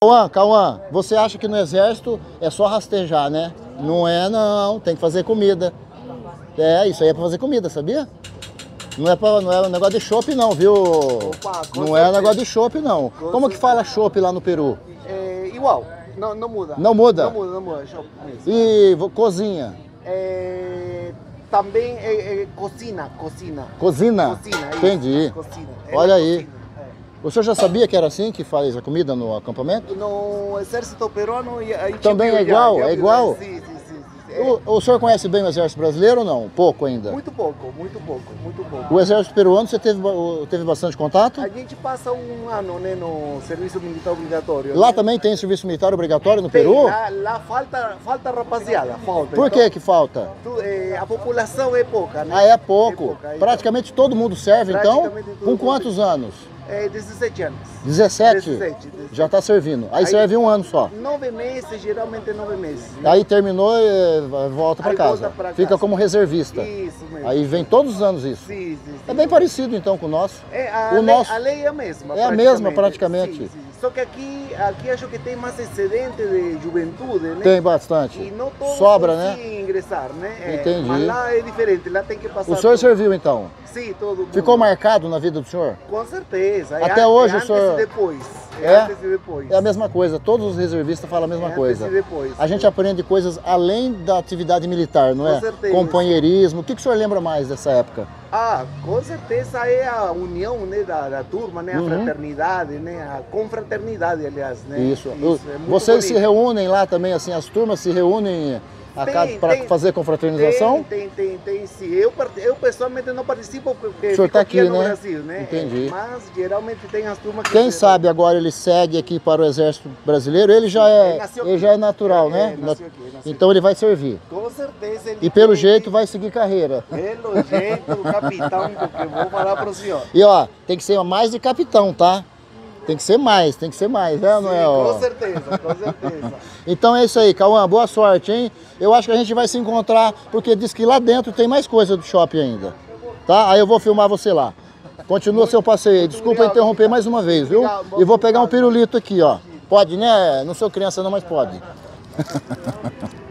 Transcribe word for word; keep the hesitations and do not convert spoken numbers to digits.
Cauã, Cauã, você acha que no exército é só rastejar, né? Não é, não. Tem que fazer comida. É, isso aí é pra fazer comida, sabia? Não é, pra, não é um negócio de chopp não, viu? Opa, não é um negócio de chopp não. Com Como que fala chopp lá no Peru? É igual, não, não muda. Não muda? Não muda, não muda. Chopp mesmo. E vo- cozinha? É, também é, é cocina, cocina. Cozina? Cocina, isso, Entendi. Cocina. Olha Ela aí. cocina, é. O senhor já sabia que era assim que faz a comida no acampamento? No exército peruano a gente Também viu é já, igual? já É viu, igual? Sim, sim, sim. sim. É, O, o senhor conhece bem o exército brasileiro ou não? Pouco ainda. muito pouco, muito pouco, muito pouco. O exército peruano, você teve, ba- teve bastante contato? A gente passa um ano, né, no serviço militar obrigatório. Lá né? também tem serviço militar obrigatório no Tem, Peru? Lá, lá falta, falta rapaziada, falta. Por Então, que que falta? tu- é, a população é pouca, né? Ah, é pouco. É pouca, então, Praticamente todo mundo serve, então? Praticamente todo Com mundo. quantos anos? É dezessete anos. dezessete? dezessete, dezessete. Já está servindo. Aí, Aí- serve um ano só. Nove meses, geralmente nove meses. né? Aí terminou e volta para Aí casa. volta pra Fica casa. como reservista. Isso mesmo. Aí vem todos os anos isso. Sim, sim, sim. É bem parecido então com o nosso. É, a, O lei, nosso- a lei é a mesma. É a mesma, praticamente. Sim, sim. Só que aqui, aqui acho que tem mais excedente de juventude, né? Tem bastante. E não todos Sobra, né? conseguem ingressar, né? É, Entendi. Mas lá é diferente, lá tem que passar. O senhor todo- serviu então? Sim, todo mundo. Ficou marcado na vida do senhor? Com certeza. Até é, hoje é o senhor- antes e depois. É, É? antes e depois. É a mesma coisa, todos os reservistas falam a mesma É antes coisa. e depois. A gente aprende coisas além da atividade militar, não Com é? certeza. Companheirismo. O que, que o senhor lembra mais dessa época? Ah, com certeza é a união, né, da, da turma, né, a Uhum. fraternidade, né, a confraternidade, aliás, né? Isso. é muito Vocês se bonito. reúnem lá também, assim, as turmas se reúnem Tem, para tem. fazer confraternização? Tem, tem, tem, tem sim. Eu, part- eu pessoalmente não participo porque O senhor fico tá aqui, aqui, no né? Brasil, né? Entendi. É, mas geralmente tem as turmas que... Quem sabe agora ele segue aqui para o Exército Brasileiro, ele já é, Ele nasceu ele aqui. já é natural, É, né? nasceu aqui, nasceu Então ele vai servir. Com certeza ele E pelo tem- jeito vai seguir carreira. Pelo jeito, capitão, porque eu vou falar para o senhor. E ó, tem que ser mais de capitão, tá? Tem que ser mais, tem que ser mais, né, não é? Sim, ó? com certeza, com certeza. Então é isso aí, Cauã, boa sorte, hein? Eu acho que a gente vai se encontrar, porque diz que lá dentro tem mais coisa do shopping ainda, tá? Aí eu vou filmar você lá. Continua seu passeio aí, desculpa obrigado, interromper mais uma vez, viu? Obrigado, E vou pegar um obrigado. pirulito aqui, ó. Pode, né? Não sou criança não, mas pode.